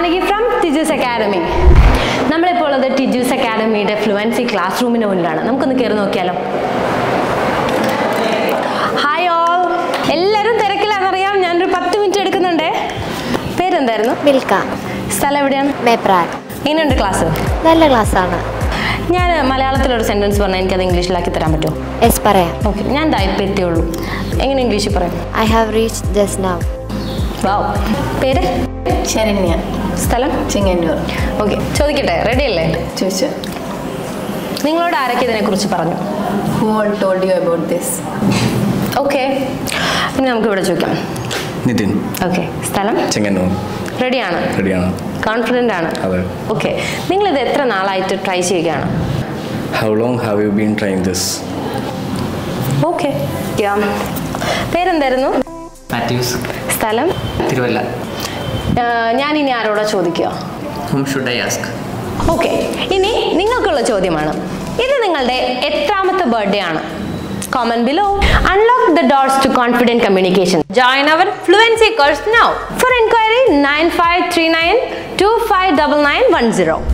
Janaki from Tiju's Academy. നമ്മളിപ്പോൾ ഉള്ളത് Tiju's അക്കാഡമിയുടെ fluency class റൂമിന് മുന്നിലാണ്. നമുക്കൊന്ന് കയറി നോക്കിയാലോ? ഹായ് ഓൾ, എല്ലാവരും തിരക്കിലാണെന്നറിയാം. ഞാനൊരു 10 മിനിറ്റ് എടുക്കുന്നുണ്ട്. പേരെന്തായിരുന്നു? മിൽക്ക. സ്ഥലം എവിടെയാണ്? മേപ്രാൻ. എങ്ങനെയുണ്ട് ക്ലാസ്? നല്ല ക്ലാസ്സാണ്. ഞാൻ മലയാളത്തിലൊരു സെൻറ്റൻസ് പറഞ്ഞാൽ എനിക്കത് ഇംഗ്ലീഷിലാക്കി തരാൻ പറ്റുമോ? യെസ്, പറയാം. ഓക്കെ, ഞാൻ ഇപ്പം എത്തിയുള്ളൂ. എങ്ങനെ ഇംഗ്ലീഷിൽ പറയാം? I have reached just now. Wow. പേര്? ശരണ്യ. സ്ഥലം? ചെങ്ങന്നൂർ. ഓക്കെ, ചോദിക്കട്ടെ, റെഡി അല്ലേ? ചോദിച്ചു. നിങ്ങളോട് ആരൊക്കെ ഇതിനെക്കുറിച്ച് പറഞ്ഞു? Who all told you about this? Okay, ഇനി നമുക്ക് ഇവിടെ ചോദിക്കാം. നിതിൻ. ഓക്കെ, സ്ഥലം? ചെങ്ങന്നൂർ. റെഡിയാണ്? റെഡിയാണ്. കോൺഫിഡൻ്റ് ആണ്? അതെ. ഓക്കെ, നിങ്ങളിത് എത്ര നാളായിട്ട് ട്രൈ ചെയ്യുകയാണ്? How long have you been trying this? Okay, പേരെന്തായിരുന്നു? മാത്യൂസ്. സ്ഥലം? തിരുവല്ല. ഞാൻ ഇനി ആരോടാ ചോദിക്കുക? Whom should I ask? Okay, ഇനി നിങ്ങൾക്കുള്ള ചോദ്യമാണ്. ഇത് നിങ്ങളുടെ എത്രാമത്തെ ബർത്ത്ഡേ ആണ്? Comment below. Unlock the doors to confident communication. Join our fluency course now. For inquiry 9539 259910.